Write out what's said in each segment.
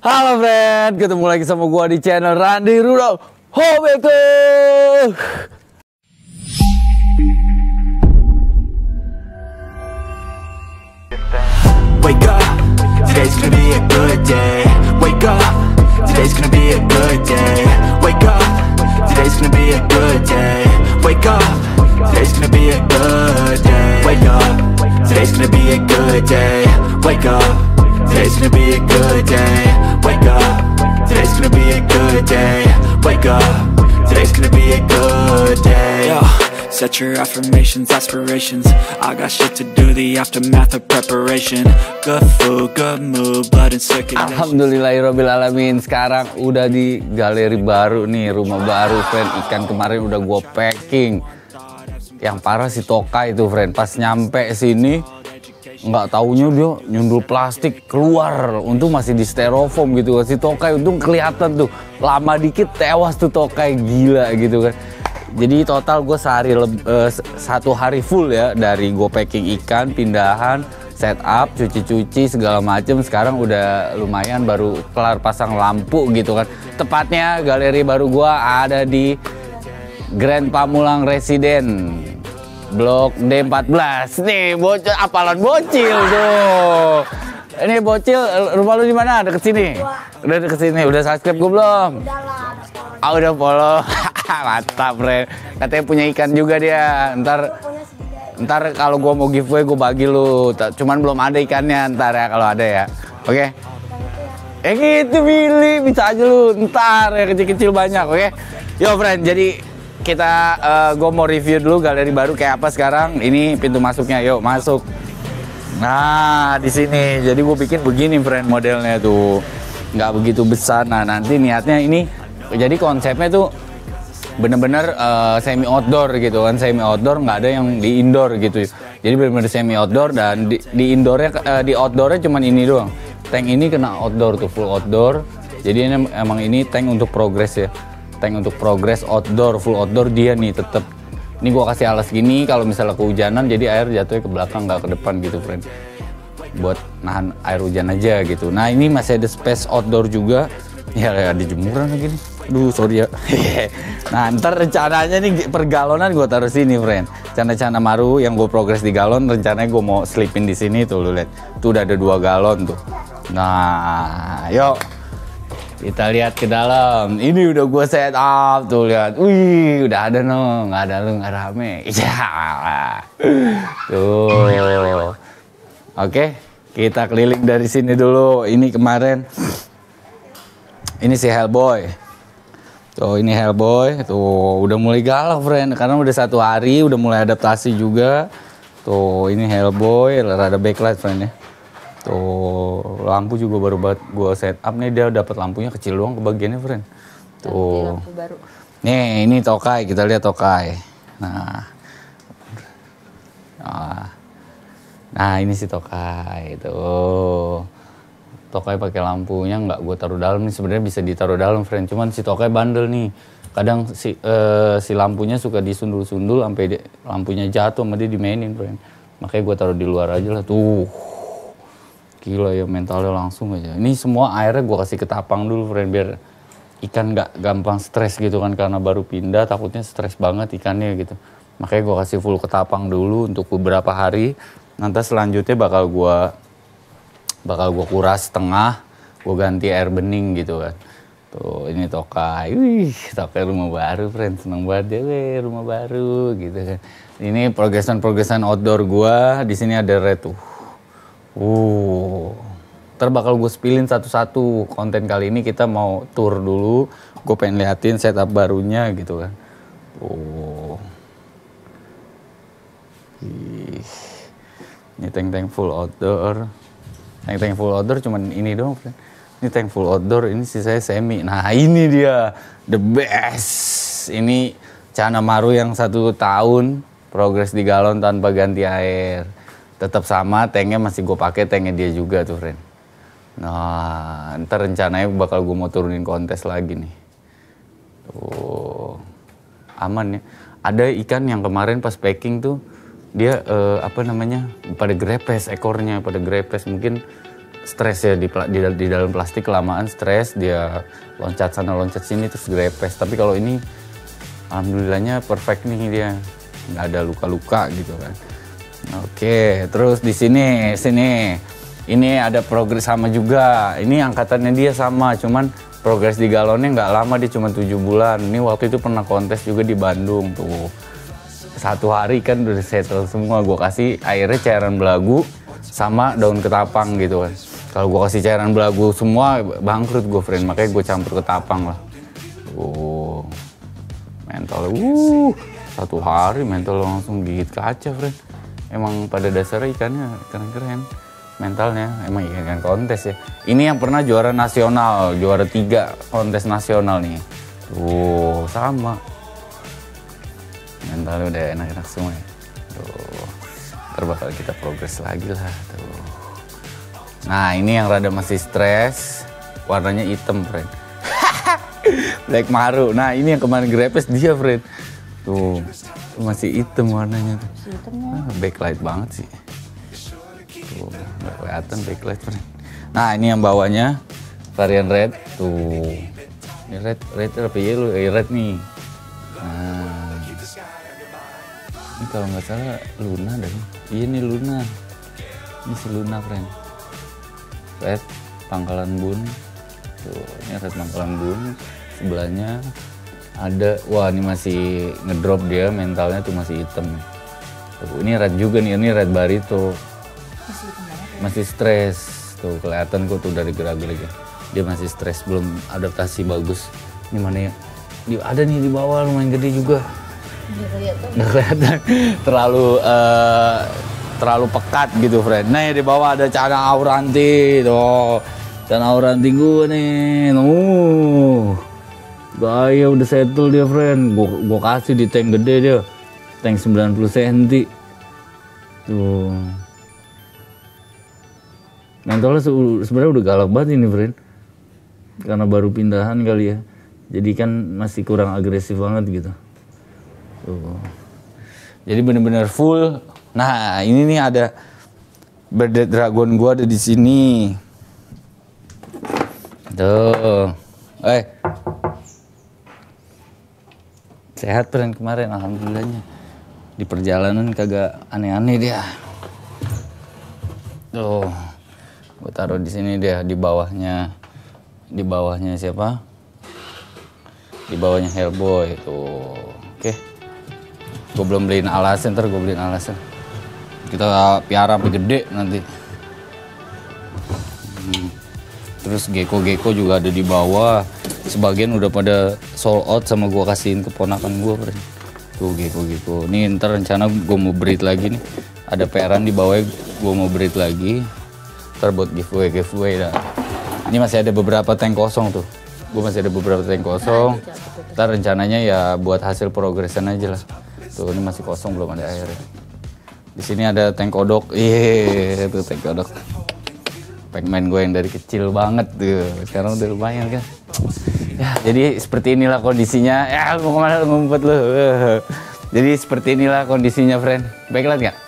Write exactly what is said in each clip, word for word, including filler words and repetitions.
Halo friend, ketemu lagi sama gua di channel Randy Rudolf Hobeku. Wake up, today's gonna be a good day. Wake up, today's gonna be a good day. Wake up, today's gonna be a good day. Wake up, today's gonna be a good day. Wake up, today's gonna be a good day. Wake up, today's gonna be a good day. Wake up, today's gonna be a good day. Wake up, today's gonna be a good day. Yo, set your affirmations, aspirations. I got shit to do, the aftermath of preparation. Good food, good mood, blood and circulation. Alhamdulillahirobbilalamin. Sekarang udah di galeri baru nih, rumah baru friend. Ikan kemarin udah gua packing. Yang parah si Tokai itu friend, pas nyampe sini nggak taunya dia nyundul plastik keluar. Untung masih di styrofoam gitu kan. Si Tokai untung kelihatan tuh, lama dikit tewas tuh Tokai, gila gitu kan. Jadi total gue sehari uh, satu hari full ya, dari gue packing ikan, pindahan, setup, cuci-cuci segala macem. Sekarang udah lumayan, baru kelar pasang lampu gitu kan. Tepatnya galeri baru gue ada di Grand Pamulang Residen, Blok D empat belas. Nih bocil, apalan bocil tuh. Ini bocil, rumah lu di mana? Deket sini. Udah deket sini. Udah subscribe gue belum? Ah, udah follow. Mantap, friend. Katanya punya ikan juga dia. Ntar ntar kalau gua mau giveaway gue bagi lu. Cuman belum ada ikannya, ntar ya kalau ada ya. Oke. Okay? Eh gitu Billy, bisa aja lu. Ntar ya, kecil-kecil banyak, oke? Okay? Yo friend, jadi kita uh, gue mau review dulu galeri baru kayak apa sekarang. Ini pintu masuknya, yuk masuk. Nah, di sini. Jadi gue bikin begini friend, modelnya tuh. Nggak begitu besar. Nah, nanti niatnya ini, jadi konsepnya tuh bener-bener uh, semi outdoor gitu kan. Semi outdoor, nggak ada yang di indoor gitu. Jadi bener-bener semi outdoor, dan di, di indoornya, uh, di outdoornya cuman ini doang. Tank ini kena outdoor tuh, full outdoor. Jadi ini, emang ini tank untuk progress ya. Tank untuk progress outdoor, full outdoor dia nih tetep. Ini gua kasih alas gini, kalau misalnya kehujanan jadi air jatuhnya ke belakang, nggak ke depan gitu friend. Buat nahan air hujan aja gitu. Nah ini masih ada space outdoor juga. Ya ada jemuran lagi nih. Aduh sorry ya. Nah ntar rencananya nih per galonan gue taruh sini friend. Cana-cana maru yang gue progres di galon, rencananya gue mau selipin di sini tuh, lu lihat. Tuh udah ada dua galon tuh. Nah yuk kita lihat ke dalam. Ini udah gue set up tuh, lihat. Wih udah ada no, nggak ada lu nggak rame. Ya. Tuh. Oke kita keliling dari sini dulu. Ini kemarin. Ini si Hellboy. Tuh ini Hellboy. Tuh udah mulai galau friend. Karena udah satu hari. Udah mulai adaptasi juga. Tuh ini Hellboy. Rada backlight friend ya. Tuh lampu juga baru banget gue set up nih. Dia dapat lampunya kecil doang kebagiannya friend. Tuh. Lampu baru. Nih ini Tokai. Kita lihat Tokai. Nah. Nah, nah ini si Tokai. Tuh. Tokai pakai lampunya nggak gue taruh dalam nih, sebenarnya bisa ditaruh dalam friend, cuman si Tokai bandel nih, kadang si uh, si lampunya suka disundul-sundul sampai lampunya jatuh sama dia dimainin friend, makanya gue taruh di luar aja lah. Tuh gila ya, mentalnya langsung aja. Ini semua airnya gue kasih ketapang dulu friend, biar ikan nggak gampang stres gitu kan, karena baru pindah takutnya stres banget ikannya gitu, makanya gue kasih full ketapang dulu untuk beberapa hari. Nanti selanjutnya bakal gue bakal gue kuras setengah, gue ganti air bening gitu kan. Tuh ini Tokai, wih Tokai rumah baru friend, seneng banget dia, weh rumah baru gitu kan. Ini progresan-progresan outdoor gue, di sini ada red tuh. Uh, ntar bakal gue spillin satu-satu. Konten kali ini kita mau tour dulu, gue pengen liatin setup barunya gitu kan. Tuh, ih, ini tank-tank full outdoor. Tank-tank full outdoor cuman ini doang friend. Ini tank full outdoor, ini sisanya semi. Nah ini dia the best. Ini Cana Maru yang satu tahun progres di galon tanpa ganti air. Tetap sama, tanknya masih gue pakai tanknya dia juga tuh friend. Nah ntar rencananya bakal gue mau turunin kontes lagi nih. Tuh aman ya. Ada ikan yang kemarin pas packing tuh dia uh, apa namanya pada grepes ekornya, pada grepes, mungkin stres ya di, di, di dalam plastik kelamaan stres, dia loncat sana loncat sini terus grepes. Tapi kalau ini alhamdulillahnya perfect nih dia, nggak ada luka-luka gitu kan. Oke, terus di sini sini ini ada progres sama juga. Ini angkatannya dia sama, cuman progres di galonnya nggak lama, dia cuma tujuh bulan. Ini waktu itu pernah kontes juga di Bandung tuh. Satu hari kan udah settle semua, gue kasih airnya cairan belagu sama daun ketapang gitu kan. Kalau gue kasih cairan belagu semua bangkrut gue friend, makanya gue campur ketapang lah. Oh, mental, uh, satu hari mental langsung gigit kaca friend. Emang pada dasarnya ikannya keren-keren, mentalnya emang ikan kontes ya. Ini yang pernah juara nasional, juara tiga kontes nasional nih. Tuh sama. Mentalnya udah enak-enak semua ya. Tuh, ntar bakal kita progres lagi lah. Tuh. Nah ini yang rada masih stres, warnanya hitam friend. Black maru. Nah ini yang kemarin grepes dia friend. Tuh masih hitam warnanya tuh. Ah, backlight banget sih. Tuh nggak kelihatan backlight friend. Nah ini yang bawahnya varian red. Tuh ini red, red apa yellow? Eh, red nih. Nah ini kalau nggak salah Luna deh. Iya nih Luna. Ini si Luna friend. Red Pangkalan Bun. Tuh, ini red Pangkalan Bun. Sebelahnya ada, wah ini masih ngedrop dia, mentalnya tuh masih hitam. Tuh, ini red juga nih, ini red Barito. Masih stres. Tuh kelihatan kok tuh dari gerak-geriknya. Dia masih stres, belum adaptasi bagus. Ini mana ya? Dia ada nih di bawah lumayan gede juga. Nggak kelihatan. Nggak kelihatan. terlalu uh, terlalu pekat gitu friend. Nah di bawah ada Cana Auranti tuh. Cana Auranti gue nih. Uh. Gaya udah settle dia friend. Gue gue kasih di tank gede dia. Tank sembilan puluh sentimeter. Tuh. Mentalnya se sebenarnya udah galak banget ini friend. Karena baru pindahan kali ya. Jadi kan masih kurang agresif banget gitu. Tuh. Jadi bener-bener full. Nah ini nih ada Bearded Dragon gua ada di sini. Tuh, eh sehat friend kemarin alhamdulillahnya. Di perjalanan kagak aneh-aneh dia. Tuh, gua taruh di sini dia di bawahnya, di bawahnya siapa? Di bawahnya Hellboy tuh. Oke. Gue belum beliin alasan, ntar gue beliin alasan. Kita piara sampai gede nanti. Hmm. Terus gecko-gecko juga ada di bawah. Sebagian udah pada sold out sama gue kasihin keponakan gue. Tuh gecko-gecko. Nih ntar rencana gue mau breed lagi nih. Ada peran di bawah gue mau breed lagi. Ntar buat giveaway giveaway dah. Ini masih ada beberapa tank kosong tuh. Gue masih ada beberapa tank kosong. Ntar rencananya ya buat hasil progresan aja lah. Tuh ini masih kosong belum ada air. Di sini ada tank kodok. Iya, tuh tank kodok. Pengmain gue yang dari kecil banget tuh. Sekarang udah lumayan kan. Ya, jadi seperti inilah kondisinya. Ya, mau kemana lu ngumpet lu? Jadi seperti inilah kondisinya, friend. Backlight nggak?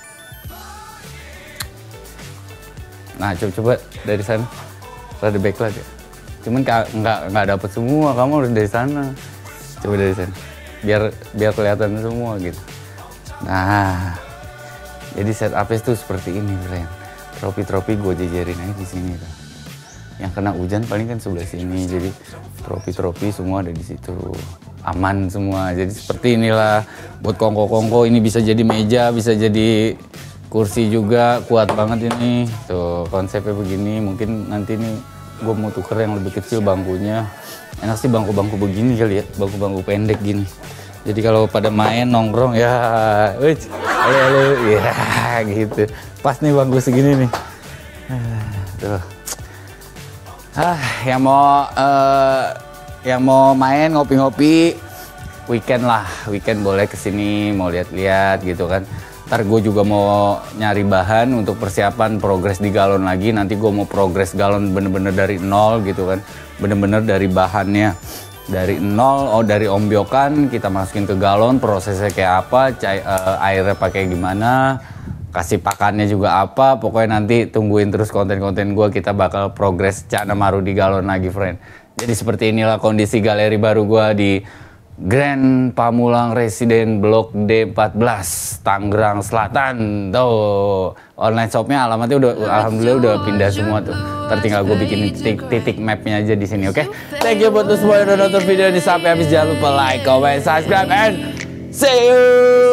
Nah, coba-coba dari sana. Ada backlight ya. Cuman nggak nggak dapet semua. Kamu harus dari sana. Coba dari sana. Biar biar kelihatan semua gitu. Nah, jadi setupnya tuh seperti ini, friend. Tropi-tropi gue jejerin aja di sini tuh. Yang kena hujan paling kan sebelah sini, jadi tropi-tropi semua ada di situ. Aman semua. Jadi seperti inilah buat kongko-kongko, ini bisa jadi meja, bisa jadi kursi juga, kuat banget ini. Tuh konsepnya begini. Mungkin nanti nih gue mau tuker yang lebih kecil bangkunya. Enak sih bangku-bangku begini kali ya, bangku-bangku pendek gini. Jadi kalau pada main nongkrong ya, wih, halo halo, ya gitu. Pas nih bangku segini nih. Tuh. Ah, yang mau uh, yang mau main ngopi-ngopi weekend lah, weekend boleh kesini mau lihat-lihat gitu kan. Ntar gue juga mau nyari bahan untuk persiapan progres di galon lagi. Nanti gue mau progres galon bener-bener dari nol gitu kan. Bener-bener dari bahannya dari nol, oh dari ombyokan kita masukin ke galon, prosesnya kayak apa, cai, uh, airnya pakai gimana, kasih pakannya juga apa. Pokoknya nanti tungguin terus konten-konten gue, kita bakal progres Cak Namaru di galon lagi, friend. Jadi seperti inilah kondisi galeri baru gue di Grand Pamulang Residen Blok D empat belas Tangerang Selatan. Tuh online shopnya alamatnya udah alhamdulillah udah pindah semua tuh. Tertinggal gue bikin titik, titik mapnya aja di sini, oke? Okay? Thank you buat lu semua yang udah nonton video ini sampai habis. Jangan lupa like, comment, subscribe, and see you.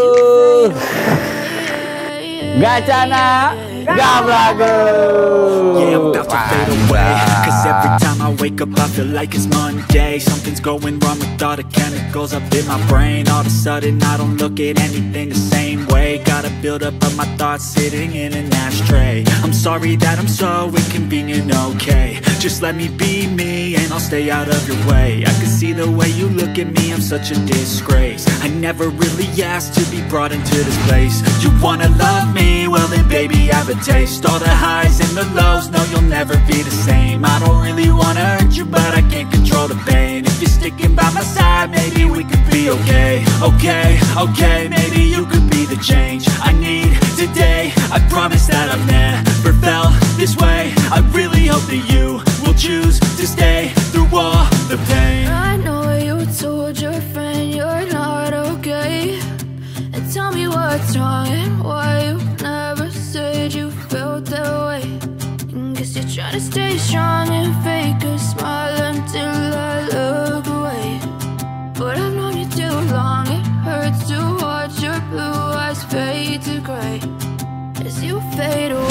Gacana Gablago. Yeah, I'm about to fade away, cause every time I wake up I feel like it's Monday. Something's going wrong with all the chemicals up in my brain. All of a sudden I don't look at anything the same way. Gotta build up of my thoughts sitting in an ashtray. I'm sorry that I'm so inconvenient, okay? Just let me be me and I'll stay out of your way. I can see the way you look at me, I'm such a disgrace. I never really asked to be brought into this place. You wanna love me? Well then baby I have a taste. All the highs and the lows, no you'll never be the same. I don't really wanna hurt you but I can't control the pain. If you're sticking by my side, maybe we could be okay. Okay, okay, maybe you could be the change I need today. I promise that I've never felt this way. I really hope that you will choose to stay through all the pain. I know you told your friend you're not okay, and tell me what's wrong and why you never said you felt that way. And guess you're trying to stay strong and fake a smile until I look away. But I've known you too long, it hurts to watch your blue eyes fade to gray as you fade away.